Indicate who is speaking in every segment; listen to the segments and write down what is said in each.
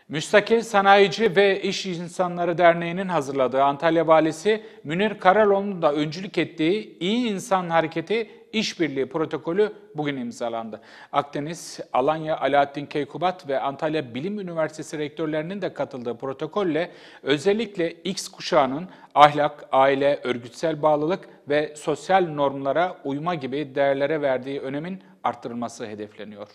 Speaker 1: Müstakil Sanayici ve İş İnsanları Derneği'nin hazırladığı Antalya Valisi Münir Karaloğlu'nun da öncülük ettiği İyi İnsan Hareketi İşbirliği Protokolü bugün imzalandı. Akdeniz, Alanya Alaaddin Keykubat ve Antalya Bilim Üniversitesi rektörlerinin de katıldığı protokolle özellikle X kuşağının ahlak, aile, örgütsel bağlılık ve sosyal normlara uyma gibi değerlere verdiği önemin arttırılması hedefleniyor.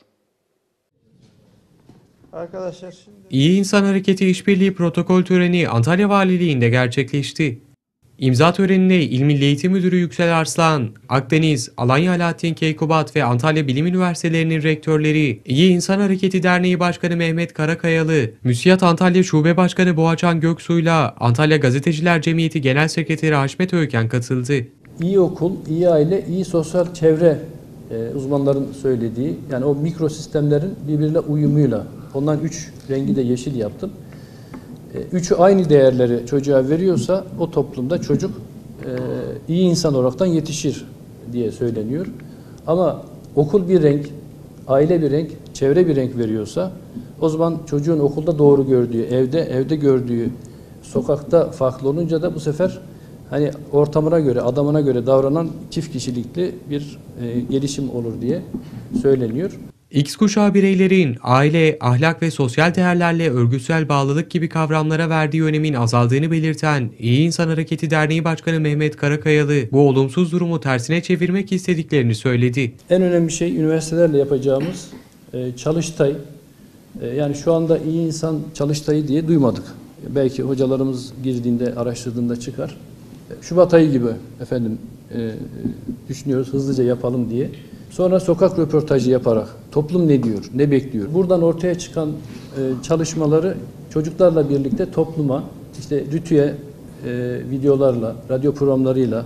Speaker 2: Arkadaşlar şimdi...
Speaker 3: İyi İnsan Hareketi İşbirliği Protokol töreni Antalya Valiliği'nde gerçekleşti. İmza törenine İl Milli Eğitim Müdürü Yüksel Arslan, Akdeniz, Alanya Alaaddin Keykubat ve Antalya Bilim Üniversitelerinin rektörleri, İyi İnsan Hareketi Derneği Başkanı Mehmet Karakayalı, MÜSİAD Antalya Şube Başkanı Boğaçan Göksu'yla Antalya Gazeteciler Cemiyeti Genel Sekreteri Haşmet Öğken katıldı.
Speaker 2: İyi okul, iyi aile, iyi sosyal çevre uzmanların söylediği, yani o mikrosistemlerin birbiriyle uyumuyla, ondan 3 rengi de yeşil yaptım. Üçü aynı değerleri çocuğa veriyorsa o toplumda çocuk iyi insan olaraktan yetişir diye söyleniyor. Ama okul bir renk, aile bir renk, çevre bir renk veriyorsa o zaman çocuğun okulda doğru gördüğü, evde gördüğü, sokakta farklı olunca da bu sefer hani ortamına göre, adamına göre davranan çift kişilikli bir gelişim olur diye söyleniyor.
Speaker 3: X kuşağı bireylerin aile, ahlak ve sosyal değerlerle örgütsel bağlılık gibi kavramlara verdiği önemin azaldığını belirten İyi İnsan Hareketi Derneği Başkanı Mehmet Karakayalı bu olumsuz durumu tersine çevirmek istediklerini söyledi.
Speaker 2: En önemli şey üniversitelerle yapacağımız çalıştay. Yani şu anda iyi insan çalıştayı diye duymadık. Belki hocalarımız girdiğinde, araştırdığında çıkar. Şubat ayı gibi efendim düşünüyoruz hızlıca yapalım diye. Sonra sokak röportajı yaparak toplum ne diyor, ne bekliyor? Buradan ortaya çıkan çalışmaları çocuklarla birlikte topluma, işte RTÜ'ye videolarla, radyo programlarıyla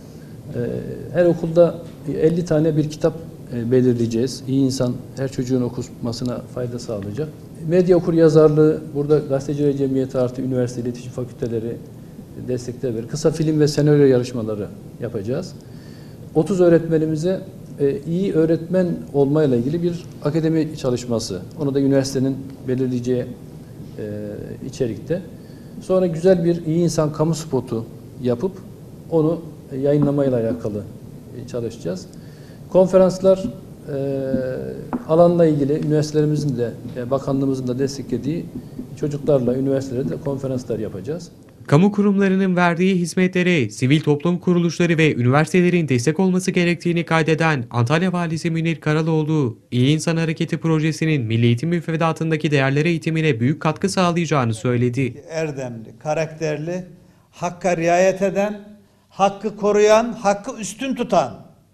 Speaker 2: her okulda 50 tane bir kitap belirleyeceğiz. İyi insan her çocuğun okumasına fayda sağlayacak. Medya okur yazarlığı, burada Gazeteciler Cemiyeti artı üniversite iletişim fakülteleri destekler verir. Kısa film ve senaryo yarışmaları yapacağız. 30 öğretmenimize iyi öğretmen olmayla ilgili bir akademi çalışması. Onu da üniversitenin belirleyeceği içerikte. Sonra güzel bir iyi insan kamu spotu yapıp onu yayınlamayla alakalı çalışacağız. Konferanslar alanla ilgili üniversitelerimizin de bakanlığımızın da desteklediği çocuklarla üniversitelerde konferanslar yapacağız.
Speaker 3: Kamu kurumlarının verdiği hizmetlere sivil toplum kuruluşları ve üniversitelerin destek olması gerektiğini kaydeden Antalya Valisi Münir Karaloğlu, İyi İnsan Hareketi projesinin Milli Eğitim Müfredatı'ndaki değerler eğitimine büyük katkı sağlayacağını söyledi.
Speaker 4: Erdemli, karakterli, hakka riayet eden, hakkı koruyan, hakkı üstün tutan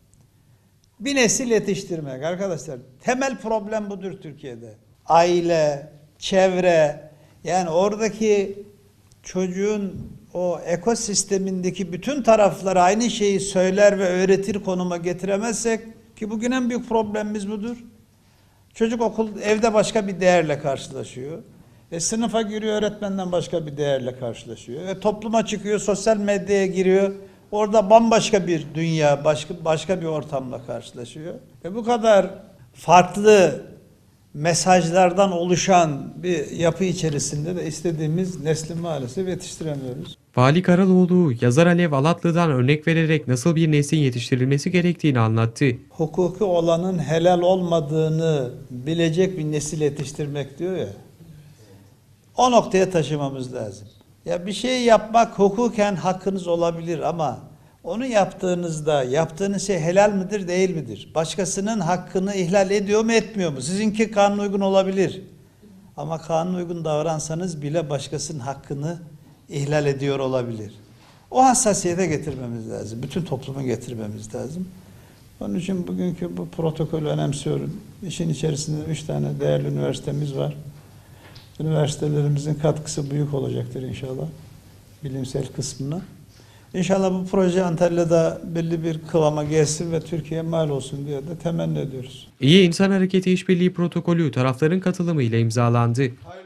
Speaker 4: bir nesil yetiştirmek arkadaşlar. Temel problem budur Türkiye'de. Aile, çevre, yani oradaki çocuğun o ekosistemindeki bütün tarafları aynı şeyi söyler ve öğretir konuma getiremezsek, ki bugün en büyük problemimiz budur. Çocuk evde başka bir değerle karşılaşıyor. Sınıfa giriyor, öğretmenden başka bir değerle karşılaşıyor. Topluma çıkıyor, sosyal medyaya giriyor. Orada bambaşka bir dünya, başka bir ortamla karşılaşıyor. Bu kadar farklı mesajlardan oluşan bir yapı içerisinde de istediğimiz nesli maalesef yetiştiremiyoruz.
Speaker 3: Vali Karaloğlu, yazar Alev Alatlı'dan örnek vererek nasıl bir neslin yetiştirilmesi gerektiğini anlattı.
Speaker 4: Hukuki olanın helal olmadığını bilecek bir nesil yetiştirmek diyor ya. O noktaya taşımamız lazım. Ya bir şey yapmak hukuken hakkınız olabilir ama onu yaptığınızda yaptığınız şey helal midir, değil midir? Başkasının hakkını ihlal ediyor mu, etmiyor mu? Sizinki kanun uygun olabilir. Ama kanun uygun davransanız bile başkasının hakkını ihlal ediyor olabilir. O hassasiyete getirmemiz lazım. Bütün topluma getirmemiz lazım. Onun için bugünkü bu protokolü önemsiyorum. İşin içerisinde 3 tane değerli üniversitemiz var. Üniversitelerimizin katkısı büyük olacaktır inşallah. Bilimsel kısmına. İnşallah bu proje Antalya'da belli bir kıvama gelsin ve Türkiye'ye mal olsun diye de temenni ediyoruz.
Speaker 3: İyi İnsan Hareketi İşbirliği Protokolü tarafların katılımıyla imzalandı.